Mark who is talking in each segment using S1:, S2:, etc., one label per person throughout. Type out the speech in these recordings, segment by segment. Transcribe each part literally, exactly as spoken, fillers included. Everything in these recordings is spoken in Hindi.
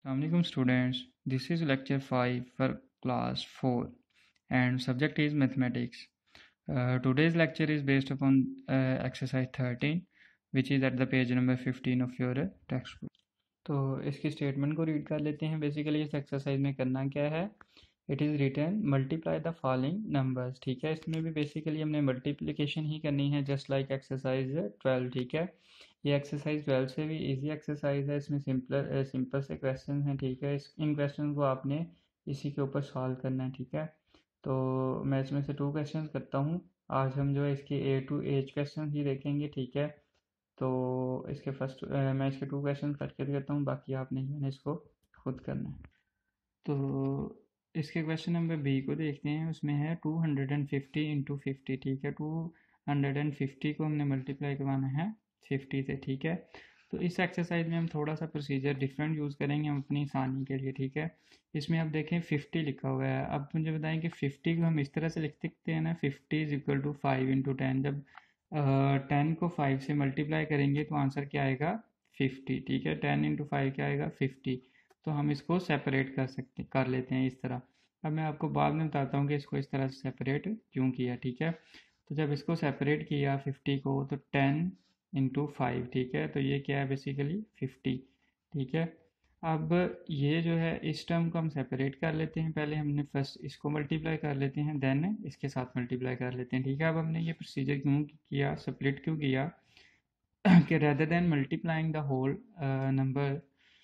S1: Assalamualaikum students, this is lecture five for class four and subject is mathematics. Uh, today's lecture is based upon uh, exercise thirteen which is at the page number fifteen of your uh, textbook. तो इसकी स्टेटमेंट को रीड कर लेते हैं। बेसिकली इस एक्सरसाइज में करना क्या है, it is written multiply the following numbers. ठीक है, इसमें भी बेसिकली हमने मल्टीप्लिकेशन ही करनी है जस्ट लाइक एक्सरसाइज ट्वेल्व। ठीक है, ये एक्सरसाइज ट्वेल्व से भी इजी एक्सरसाइज है, इसमें सिंपल सिंपल से क्वेश्चन हैं। ठीक है, इस इन क्वेश्चन को आपने इसी के ऊपर सॉल्व करना है। ठीक है, तो मैं इसमें से टू क्वेश्चन करता हूँ। आज हम जो है इसके ए टू एज क्वेश्चन ही देखेंगे। ठीक है, तो इसके फर्स्ट मैं इसके टू क्वेश्चन करके देता हूँ, बाकी आपने ही मैंने इसको खुद करना है। तो इसके क्वेश्चन नंबर बी को देखते हैं। उसमें है two hundred and fifty into fifty. ठीक है, टू हंड्रेड एंड फिफ्टी को हमने मल्टीप्लाई करवाना है फिफ्टी से। ठीक है, तो इस एक्सरसाइज में हम थोड़ा सा प्रोसीजर डिफरेंट यूज़ करेंगे हम अपनी आसानी के लिए। ठीक है, इसमें आप देखें फिफ्टी लिखा हुआ है। अब मुझे बताएं कि फिफ्टी को हम इस तरह से लिख सकते हैं ना, fifty is equal to five into ten. जब टेन को फाइव से मल्टीप्लाई करेंगे तो आंसर क्या आएगा, फिफ्टी। ठीक है, टेन इंटू फाइव क्या आएगा, फिफ्टी। तो हम इसको सेपरेट कर सकते कर लेते हैं इस तरह। अब मैं आपको बाद में बताता हूँ कि इसको इस तरह से सेपरेट क्यों किया। ठीक है, तो जब इसको सेपरेट किया फिफ्टी को तो टेन इंटू फाइव। ठीक है, तो ये क्या है बेसिकली फिफ्टी। ठीक है, अब ये जो है इस टर्म को हम सेपरेट कर लेते हैं। पहले हमने फर्स्ट इसको मल्टीप्लाई कर लेते हैं, देन इसके साथ मल्टीप्लाई कर लेते हैं। ठीक है, अब हमने ये प्रोसीजर क्यों किया, स्प्लिट क्यों किया कि rather than multiplying the whole number,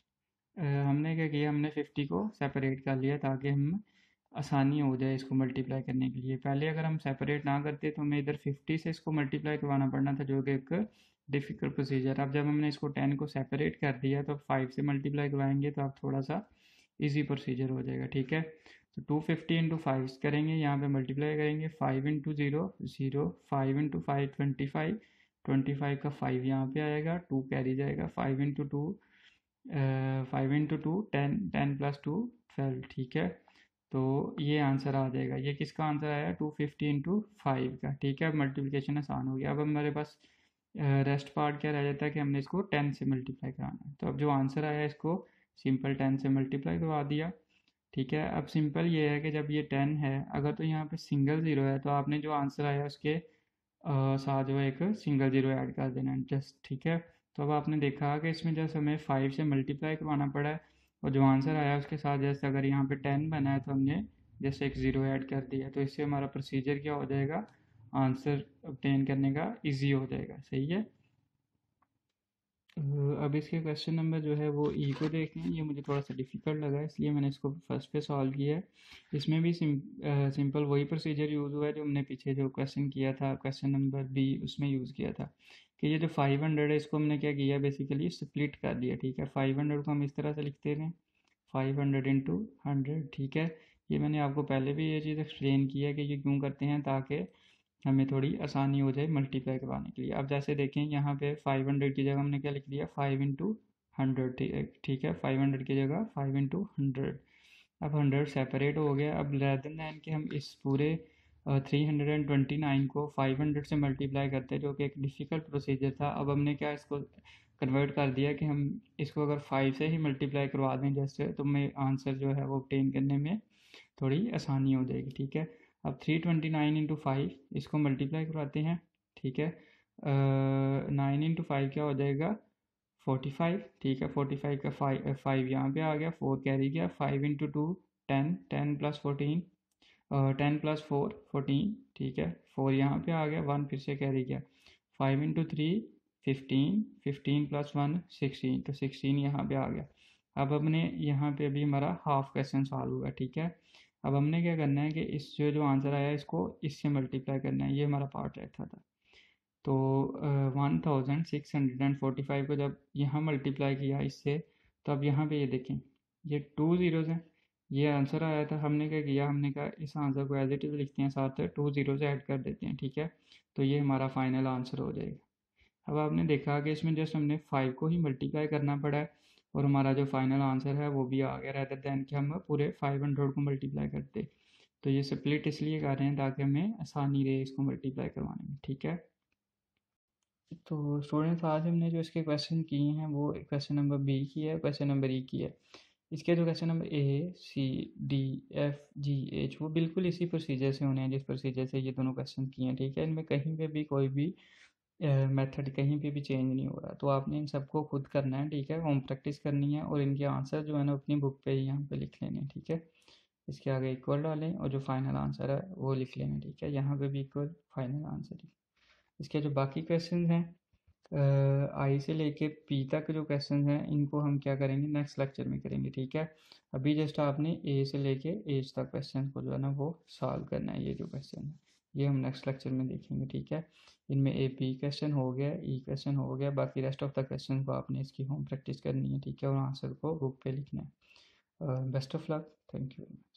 S1: हमने क्या किया, हमने फिफ्टी को सेपरेट कर लिया ताकि हम आसानी हो जाए इसको मल्टीप्लाई करने के लिए। पहले अगर हम सेपरेट ना करते तो हमें इधर फिफ्टी से इसको मल्टीप्लाई करवाना पड़ना था, जो कि एक डिफ़िकल्ट प्रोसीजर। अब जब हमने इसको टेन को सेपरेट कर दिया तो फाइव से मल्टीप्लाई करवाएंगे तो अब थोड़ा सा इजी प्रोसीजर हो जाएगा। ठीक है, तो टू फिफ्टी इंटू फाइव करेंगे, यहाँ पे मल्टीप्लाई करेंगे। Five into zero zero, five into five twenty five, twenty five का फाइव यहाँ पे आएगा, टू कैरी जाएगा। Five into two five into two ten, ten plus two twelve. ठीक है, तो ये आंसर आ जाएगा। ये किसका आंसर आया, टू फिफ्टी इंटू फाइव का। ठीक है, अब मल्टीप्लिकेशन आसान हो गया। अब हमारे पास रेस्ट पार्ट क्या रह जाता है कि हमने इसको टेन से मल्टीप्लाई कराना है। तो अब जो आंसर आया इसको सिंपल टेन से मल्टीप्लाई करवा दिया। ठीक है, अब सिंपल ये है कि जब ये टेन है, अगर तो यहाँ पे सिंगल ज़ीरो है तो आपने जो आंसर आया उसके साथ जो एक सिंगल ज़ीरो ऐड कर देना है जस्ट। ठीक है, तो अब आपने देखा कि इसमें जैसे हमें फाइव से मल्टीप्लाई करवाना पड़ा है और जो आंसर आया उसके साथ जैसे अगर यहाँ पे टेन बना है तो हमने जैसे एक ज़ीरो ऐड कर दिया, तो इससे हमारा प्रोसीजर क्या हो जाएगा, आंसर ऑब्टेन करने का इजी हो जाएगा। सही है, अब इसके क्वेश्चन नंबर जो है वो ई को देखते हैं। ये मुझे थोड़ा सा डिफ़िकल्ट लगा इसलिए मैंने इसको फर्स्ट पे सॉल्व किया है। इसमें भी सिम, आ, सिंपल वही प्रोसीजर यूज़ हुआ है जो हमने पीछे जो क्वेश्चन किया था, क्वेश्चन नंबर बी, उसमें यूज़ किया था कि ये जो फाइव हंड्रेड है इसको हमने क्या किया, बेसिकली स्प्लिट कर दिया। ठीक है, फाइव हंड्रेड को हम इस तरह से लिखते थे, फाइव हंड्रेड इंटू हंड्रेड। ठीक है, ये मैंने आपको पहले भी ये चीज़ एक्सप्लेन किया कि ये क्यों करते हैं, ताकि हमें थोड़ी आसानी हो जाए मल्टीप्लाई करवाने के लिए। अब जैसे देखें यहाँ पे फाइव हंड्रेड की जगह हमने क्या लिख दिया, फाइव इंटू हंड्रेड। ठीक है, फाइव हंड्रेड की जगह फाइव इंटू हंड्रेड। अब हंड्रेड सेपरेट हो गया। अब रेदर दैन कि हम इस पूरे three hundred and twenty nine को फाइव हंड्रेड से मल्टीप्लाई करते हैं, जो कि एक डिफ़िकल्ट प्रोसीजर था। अब हमने क्या इसको कन्वर्ट कर दिया कि हम इसको अगर फाइव से ही मल्टीप्लाई करवा दें जैसे, तो हमें आंसर जो है वो ऑब्टेन करने में थोड़ी आसानी हो जाएगी। ठीक है, अब three twenty nine into five इसको मल्टीप्लाई करवाते हैं। ठीक है, नाइन इंटू फाइव क्या हो जाएगा, फोर्टी फाइव। ठीक है, फोर्टी फाइव का फाइव फाइव यहाँ पे आ गया, फोर कैरी गया। Five into two ten, ten plus fourteen, ten plus four fourteen. ठीक है, फोर यहाँ पे आ गया, वन फिर से कैरी गया। Five into three fifteen, fifteen plus one sixteen, तो सिक्सटीन यहाँ पे आ गया। अब हमने यहाँ पे अभी हमारा हाफ क्वेश्चन सॉल्व हुआ। ठीक है, अब हमने क्या करना है कि इस जो जो आंसर आया इसको इससे मल्टीप्लाई करना है, ये हमारा पार्ट रहता था। तो one thousand six hundred and forty five को जब यहाँ मल्टीप्लाई किया इससे, तो अब यहाँ पे ये देखें ये टू ज़ीरोज़ हैं, ये आंसर आया था। हमने क्या किया, हमने कहा इस आंसर को एज इट इज़ लिखते हैं, साथ टू ज़ीरो से ऐड कर देते हैं। ठीक है, तो ये हमारा फाइनल आंसर हो जाएगा। अब आपने देखा कि इसमें जस्ट हमने फाइव को ही मल्टीप्लाई करना पड़ा है और हमारा जो फाइनल आंसर है वो भी आ गया, रेदर देन कि हम पूरे फाइव हंड्रेड को मल्टीप्लाई करते। तो ये स्प्लिट इसलिए कर रहे हैं ताकि हमें आसानी रहे इसको मल्टीप्लाई करवाने में। ठीक है, तो स्टूडेंट्स आज हमने जो इसके क्वेश्चन किए हैं वो क्वेश्चन नंबर बी की है, क्वेश्चन नंबर ई की है। इसके जो question number A C D F G H वो बिल्कुल इसी प्रोसीजर से होने हैं जिस प्रोसीजर से ये दोनों क्वेश्चन किए हैं, ठीक है। इनमें कहीं पे भी कोई भी मेथड कहीं पे भी चेंज नहीं हो रहा, तो आपने इन सबको खुद करना है, ठीक है। होम प्रैक्टिस करनी है और इनके आंसर जो है ना अपनी बुक पे ही यहाँ पे लिख लेने हैं, ठीक है। इसके आगे इक्वल डालें और जो फाइनल आंसर है वो लिख लेना, ठीक है। यहाँ पे भी इक्वल, फाइनल आंसर। इसके जो बाकी क्वेश्चन हैं आई से लेके पी तक जो क्वेश्चन हैं इनको हम क्या करेंगे, नेक्स्ट लेक्चर में करेंगे, ठीक है। अभी जस्ट आपने ए से लेके एज तक क्वेश्चन को जो है ना वो सॉल्व करना है। ये जो क्वेश्चन है ये हम नेक्स्ट लेक्चर में देखेंगे, ठीक है। इनमें ए पी क्वेश्चन हो गया, ई क्वेश्चन हो गया, बाकी रेस्ट ऑफ द क्वेश्चन को आपने इसकी होम प्रैक्टिस करनी है, ठीक है, और आंसर को बुक पे लिखना है। Best of luck, thank you.